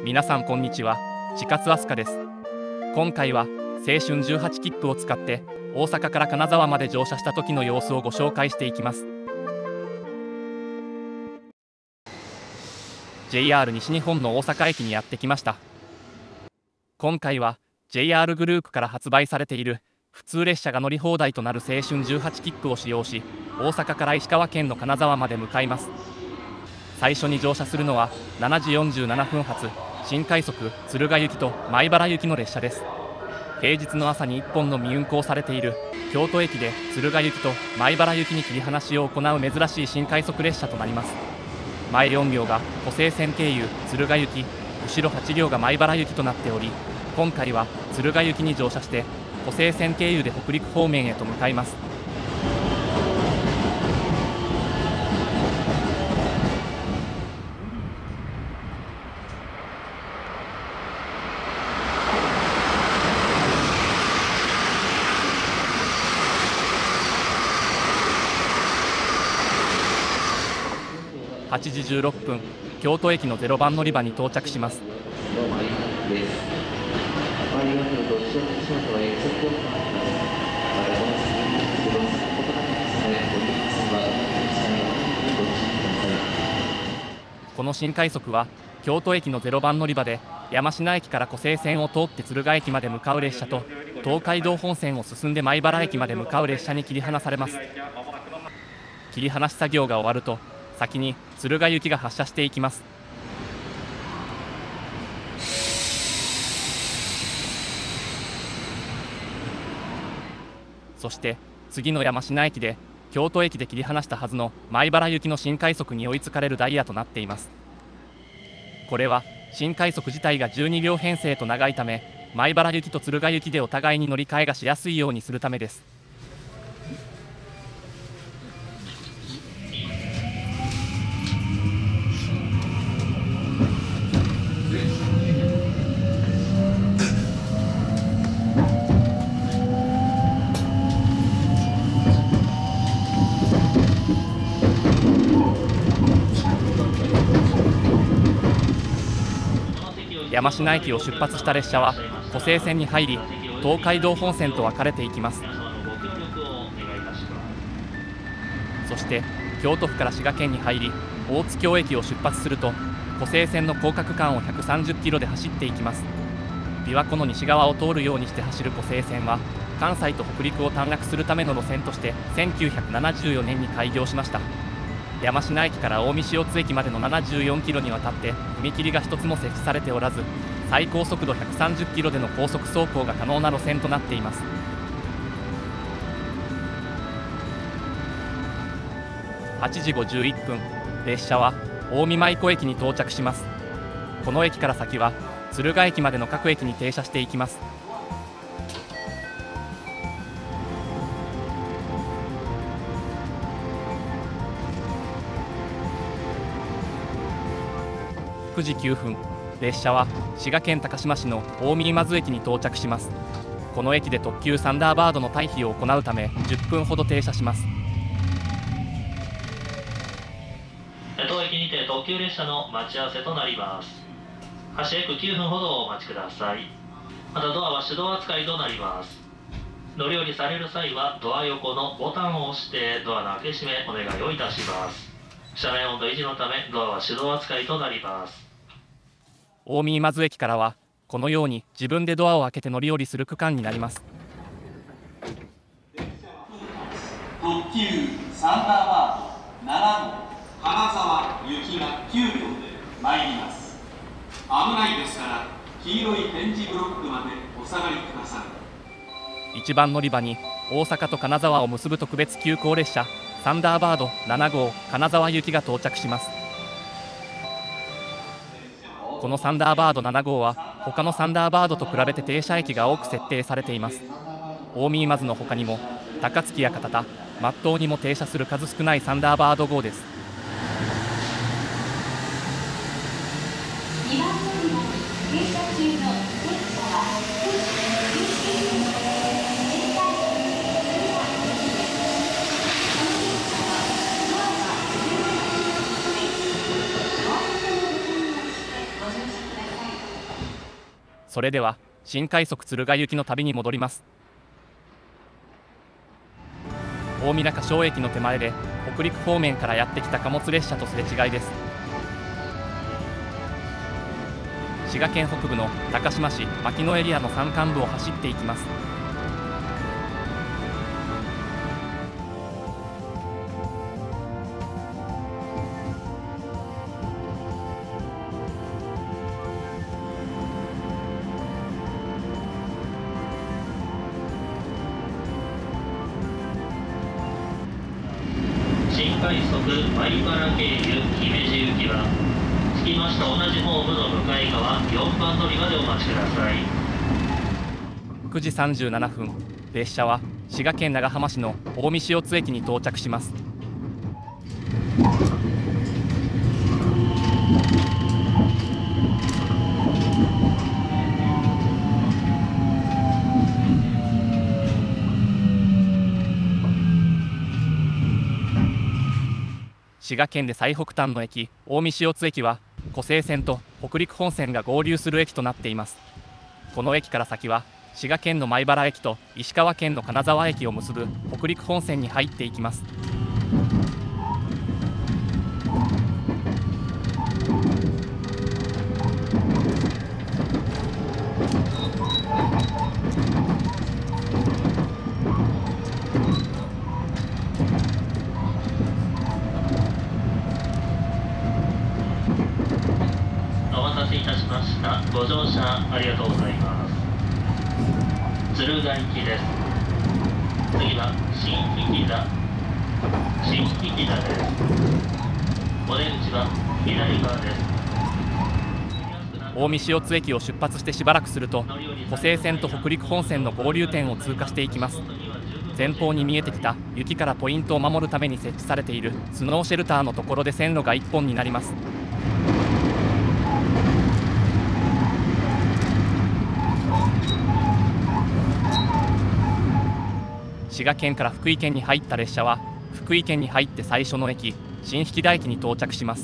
皆さんこんにちは。ちかつあすかです。今回は青春18切符を使って大阪から金沢まで乗車した時の様子をご紹介していきます。 JR 西日本の大阪駅にやってきました。今回は JR グループから発売されている普通列車が乗り放題となる青春18切符を使用し、大阪から石川県の金沢まで向かいます。最初に乗車するのは7時47分発新快速敦賀行きと米原行きの列車です。平日の朝に1本のみ運行されている京都駅で敦賀行きと米原行きに切り離しを行う珍しい新快速列車となります。前4両が湖西線経由敦賀行き、後ろ8両が米原行きとなっており、今回は敦賀行きに乗車して湖西線経由で北陸方面へと向かいます。8時16分、京都駅の0番乗り場に到着します。この新快速は京都駅の0番乗り場で山科駅から湖西線を通って敦賀駅まで向かう列車と、東海道本線を進んで米原駅まで向かう列車に切り離されます。切り離し作業が終わると先に敦賀行きが発車していきます。そして次の山科駅で京都駅で切り離したはずの米原行きの新快速に追いつかれるダイヤとなっています。これは新快速自体が12両編成と長いため、米原行きと敦賀行きでお互いに乗り換えがしやすいようにするためです。山科駅を出発した列車は湖西線に入り、東海道本線と分かれていきます。そして京都府から滋賀県に入り、大津京駅を出発すると湖西線の高架区間を130キロで走っていきます。琵琶湖の西側を通るようにして走る湖西線は関西と北陸を短絡するための路線として1974年に開業しました。山科駅から近江塩津駅までの74キロにわたって踏切が一つも設置されておらず、最高速度130キロでの高速走行が可能な路線となっています。8時51分、列車は近江舞子駅に到着します。この駅から先は敦賀駅までの各駅に停車していきます。9時9分、列車は滋賀県高島市の近江今津駅に到着します。この駅で特急サンダーバードの退避を行うため10分ほど停車します。 当駅にて特急列車の待ち合わせとなります。発車約9分ほどお待ちください。またドアは手動扱いとなります。乗り降りされる際はドア横のボタンを押してドアの開け閉めお願いをいたします。車内温度維持のためドアは手動扱いとなります。 近江今津駅からはこのように自分でドアを開けて乗り降りする区間になります。 特急サンダーバード7号金沢行きが9両で参ります。危ないですから黄色い点字ブロックまでお下がりください。 1番乗り場に大阪と金沢を結ぶ特別急行列車サンダーバード7号金沢行きが到着します。このサンダーバード7号は他のサンダーバードと比べて停車駅が多く設定されています。近江今津の他にも高槻や片田、松東にも停車する数少ないサンダーバード号です。 2番乗り場に停車中の電車はご乗車ください。 それでは新快速敦賀行きの旅に戻ります。大湊小駅の手前で北陸方面からやってきた貨物列車とすれ違いです。滋賀県北部の高島市牧野エリアの山間部を走っていきます。 新快速米原経由姫路行きは着きました同じホームの向かい側4番乗り場でお待ちください。 9時37分、列車は滋賀県長浜市の近江塩津駅に到着します。滋賀県で最北端の駅近江塩津駅は湖西線と北陸本線が合流する駅となっています。この駅から先は滋賀県の米原駅と石川県の金沢駅を結ぶ北陸本線に入っていきます。 お待たせいたしました。ご乗車ありがとうございます。敦賀行きです。次は新引田です。お出口は左側です。 近江塩津駅を出発してしばらくすると湖西線と北陸本線の合流点を通過していきます。前方に見えてきた雪からポイントを守るために設置されているスノーシェルターのところで線路が1本になります。滋賀県から福井県に入った列車は福井県に入って最初の駅新疋田駅に到着します。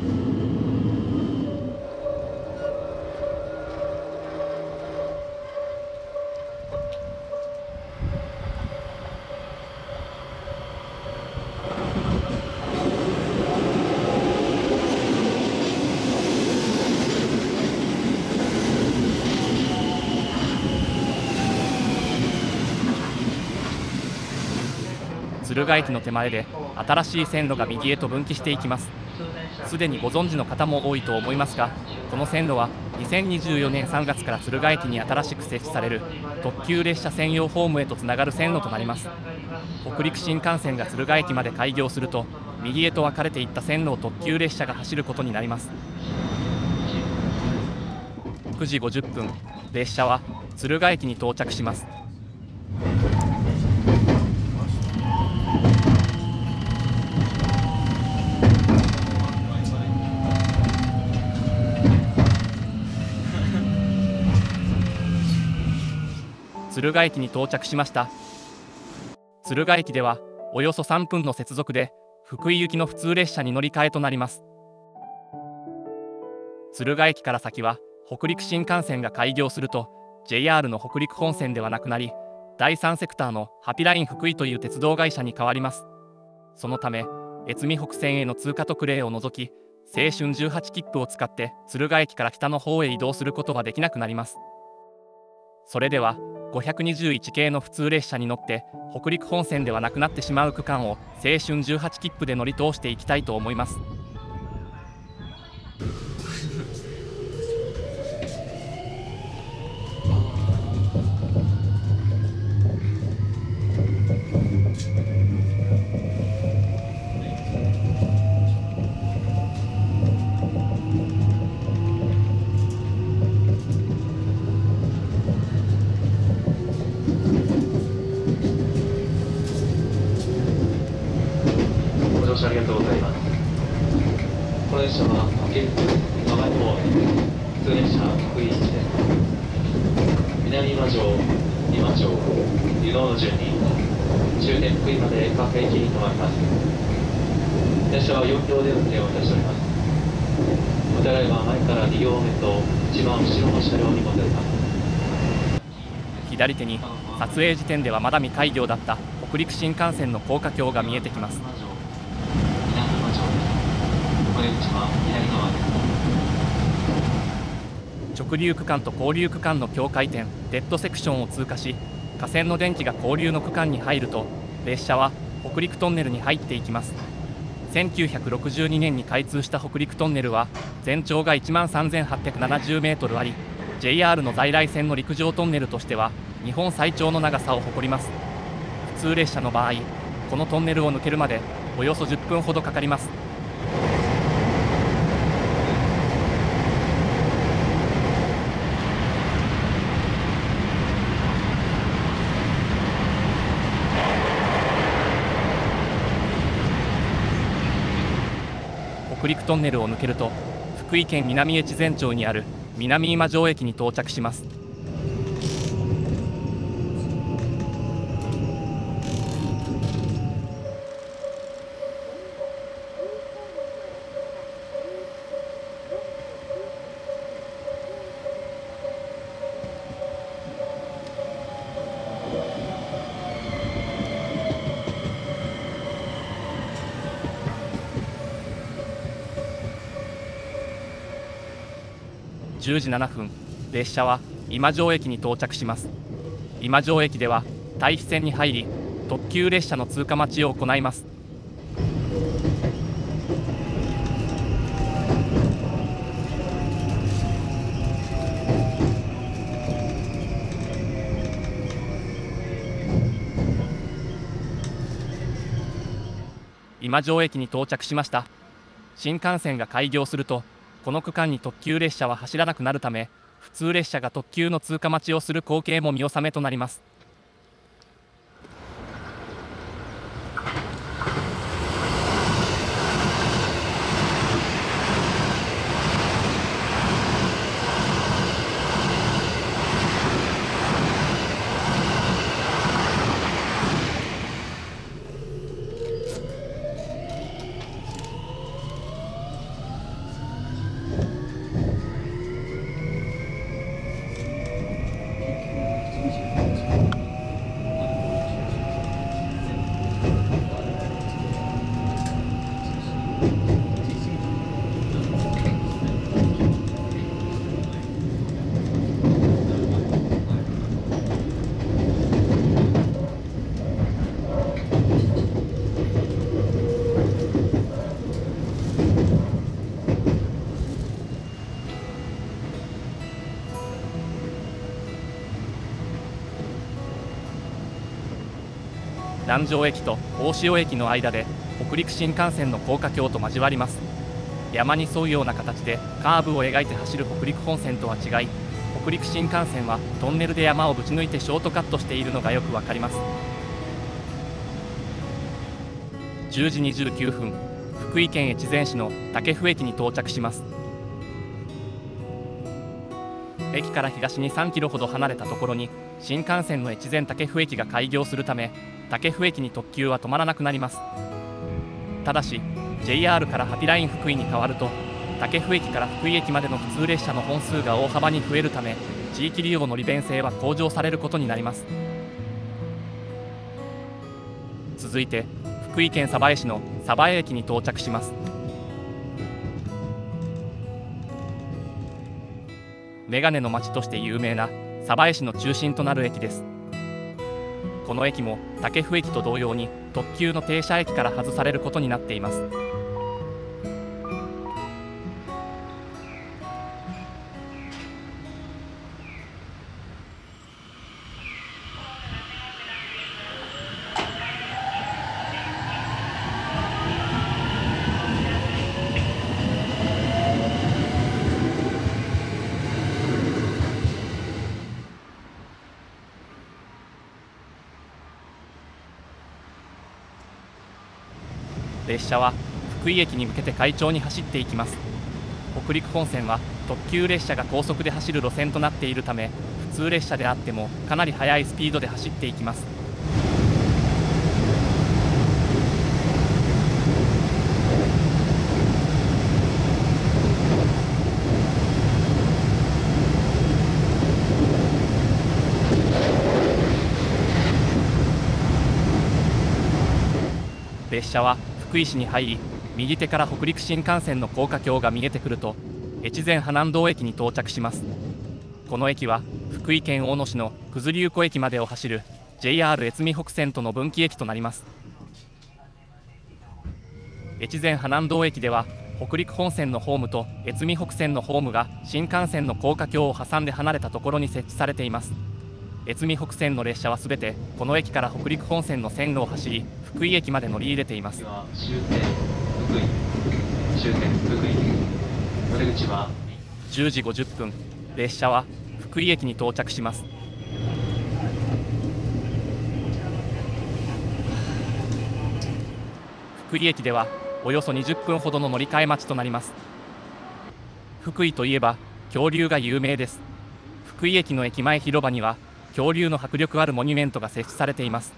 敦賀駅の手前で新しい線路が右へと分岐していきます。すでにご存知の方も多いと思いますが、この線路は2024年3月から敦賀駅に新しく設置される特急列車専用ホームへとつながる線路となります。北陸新幹線が敦賀駅まで開業すると右へと分かれていった線路を特急列車が走ることになります。9時50分、列車は敦賀駅に到着します。敦賀駅に到着しました。敦賀駅ではおよそ3分の接続で福井行きの普通列車に乗り換えとなります。敦賀駅から先は北陸新幹線が開業すると JR の北陸本線ではなくなり、第3セクターのハピライン福井という鉄道会社に変わります。そのため越美北線への通過特例を除き青春18切符を使って敦賀駅から北の方へ移動することができなくなります。それでは521系の普通列車に乗って北陸本線ではなくなってしまう区間を青春18切符で乗り通していきたいと思います。 ありがとうございます。この列車は県府我が方普通列車福井行きです。南今城、今城、湯野の順に終点福井まで各駅に停まります。列車は4両で運転をいたしております。 お手洗いは前から2両目と一番後ろの車両にございます。 左手に撮影時点ではまだ未開業だった北陸新幹線の高架橋が見えてきます。 南沼町です。お出口は左側です。 直流区間と交流区間の境界点デッドセクションを通過し、架線の電気が交流の区間に入ると列車は北陸トンネルに入っていきます。1962年に開通した北陸トンネルは全長が1万3870メートルあり、 JR の在来線の陸上トンネルとしては日本最長の長さを誇ります。普通列車の場合、このトンネルを抜けるまでおよそ10分ほどかかります。北陸トンネルを抜けると福井県南越前町にある南今城駅に到着します。10時7分、列車は今城駅に到着します。今城駅では対比線に入り、特急列車の通過待ちを行います。今城駅に到着しました。新幹線が開業するとこの区間に特急列車は走らなくなるため、普通列車が特急の通過待ちをする光景も見納めとなります。南城駅と大塩駅の間で北陸新幹線の高架橋と交わります。山に沿うような形でカーブを描いて走る北陸本線とは違い、北陸新幹線はトンネルで山をぶち抜いてショートカットしているのがよくわかります。10時29分、福井県越前市の武生駅に到着します。駅から東に3キロほど離れたところに新幹線の越前武生駅が開業するため、武生駅に特急は止まらなくなります。ただし JR からハピライン福井に変わると、武生駅から福井駅までの普通列車の本数が大幅に増えるため、地域利用の利便性は向上されることになります。続いて福井県鯖江市の鯖江駅に到着します。メガネの町として有名な鯖江市の中心となる駅です。この駅も武生駅と同様に特急の停車駅から外されることになっています。列車は福井駅に向けて快調に走っていきます。北陸本線は特急列車が高速で走る路線となっているため、普通列車であってもかなり速いスピードで走っていきます。 列車は福井市に入り、右手から北陸新幹線の高架橋が見えてくると越前花南道駅に到着します。この駅は福井県大野市の九頭竜湖駅までを走る JR 越美北線との分岐駅となります。越前花南道駅では北陸本線のホームと越美北線のホームが新幹線の高架橋を挟んで離れたところに設置されています。越美北線の列車はすべてこの駅から北陸本線の線路を走り、福井駅まで乗り入れています。 終点福井、終点福井、お出口は 10時50分、列車は福井駅に到着します。福井駅ではおよそ20分ほどの乗り換え待ちとなります。福井といえば恐竜が有名です。福井駅の駅前広場には恐竜の迫力あるモニュメントが設置されています。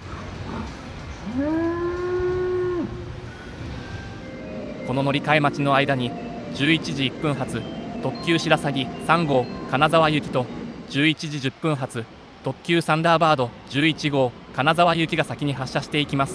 この乗り換え待ちの間に11時1分発特急しらさぎ3号金沢行きと11時10分発特急サンダーバード11号金沢行きが先に発車していきます。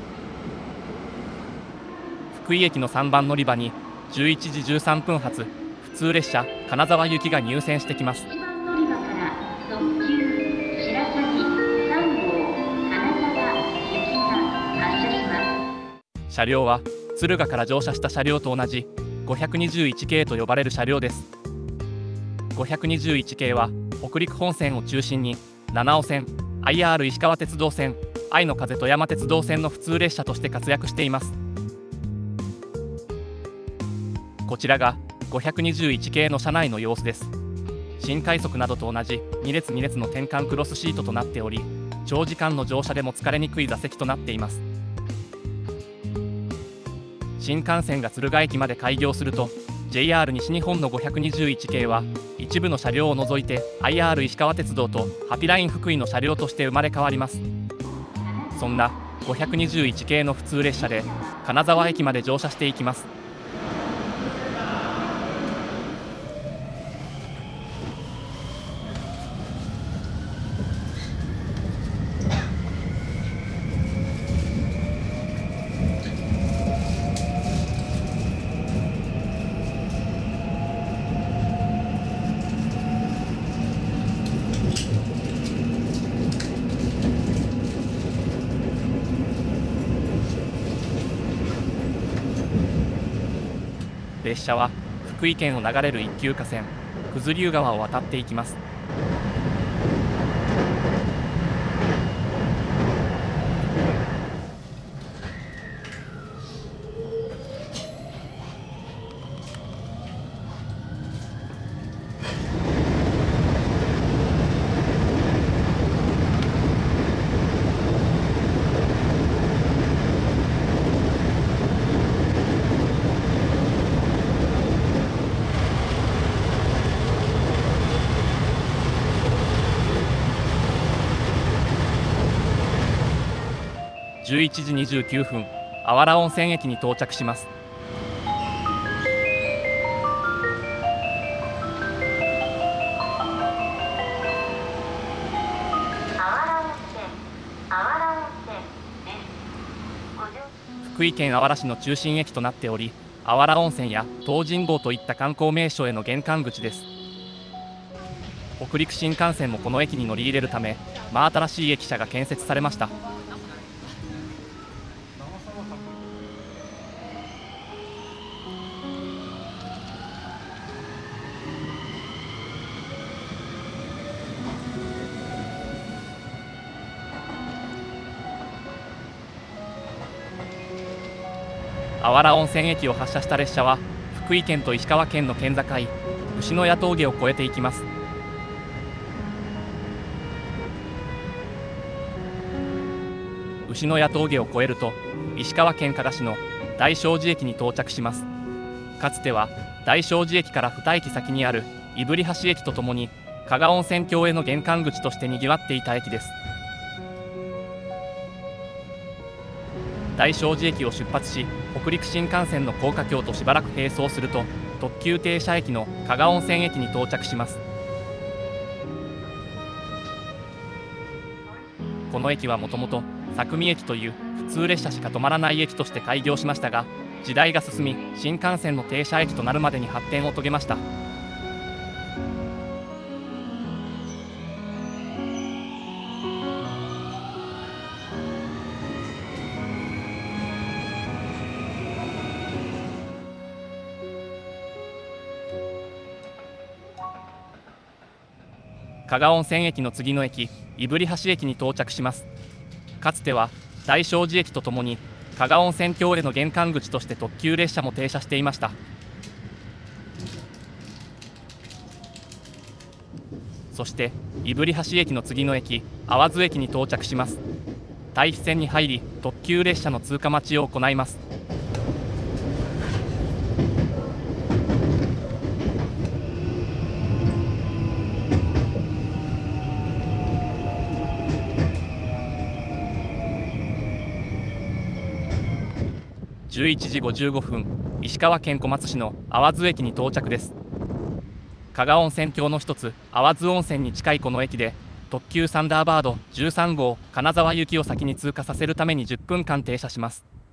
福井駅の3番乗り場に11時13分発普通列車金沢行きが入線してきます。 1番乗り場から特急白鷺3号金沢行きが発車します。 車両は敦賀から乗車した車両と同じ521系と呼ばれる車両です。521系は北陸本線を中心に七尾線、IR 石川鉄道線、愛の風富山鉄道線の普通列車として活躍しています。こちらが521系の車内の様子です。新快速などと同じ2列2列の転換クロスシートとなっており、長時間の乗車でも疲れにくい座席となっています。新幹線が敦賀駅まで開業すると JR 西日本の521系は一部の車両を除いて IR 石川鉄道とハピライン福井の車両として生まれ変わります。そんな521系の普通列車で金沢駅まで乗車していきます。列車は福井県を流れる一級河川九頭竜川を渡っていきます。11時29分、あわら温泉駅に到着します。福井県あわら市の中心駅となっており、あわら温泉や東尋坊といった観光名所への玄関口です。北陸新幹線もこの駅に乗り入れるため、真新しい駅舎が建設されました。あわら温泉駅を発車した列車は福井県と石川県の県境牛の谷峠を越えていきます。牛の谷峠を越えると石川県加賀市の大正寺駅に到着します。かつては大正寺駅から2駅先にある胆振橋駅とともに加賀温泉郷への玄関口としてにぎわっていた駅です。大正寺駅を出発し北陸新幹線の高架橋としばらく並走すると特急停車駅の加賀温泉駅に到着します。この駅はもともと佐久見駅という普普通列車しか止まらない駅として開業しましたが、時代が進み新幹線の停車駅となるまでに発展を遂げました。加賀温泉駅の次の駅、胆振橋駅に到着します。かつては大正寺駅とともに加賀温泉郷への玄関口として特急列車も停車していました。そして胆振橋駅の次の駅、淡津駅に到着します。待避線に入り特急列車の通過待ちを行います。11時55分、石川県小松市の淡津駅に到着です。加賀温泉郷の一つ、淡津温泉に近いこの駅で、特急サンダーバード13号金沢行きを先に通過させるために10分間停車します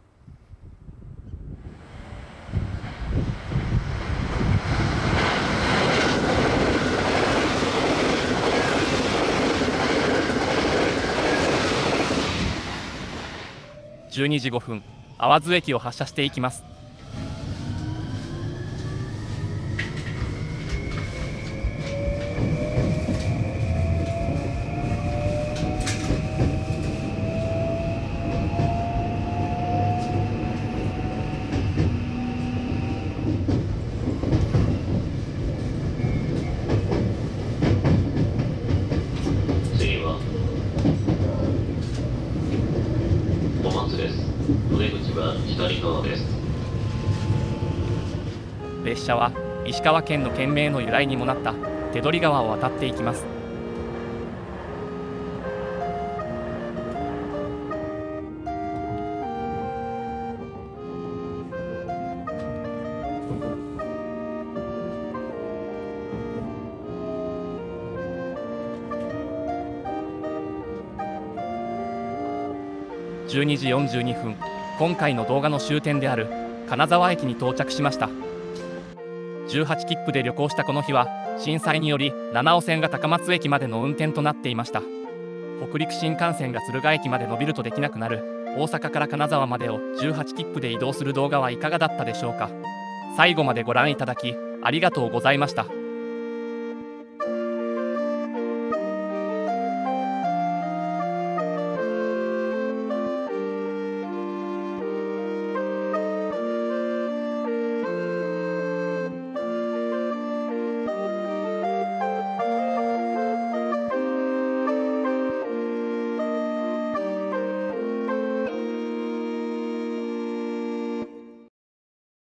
。12時5分、淡津駅を発車していきます。 次は小松です。お出口は左側です。 列車は石川県の県名の由来にもなった手取川を渡っていきます。12時42分、今回の動画の終点である金沢駅に到着しました。18切符で旅行したこの日は震災により七尾線が高松駅までの運転となっていました。北陸新幹線が敦賀駅まで伸びるとできなくなる大阪から金沢までを18切符で移動する動画はいかがだったでしょうか。最後までご覧いただきありがとうございました。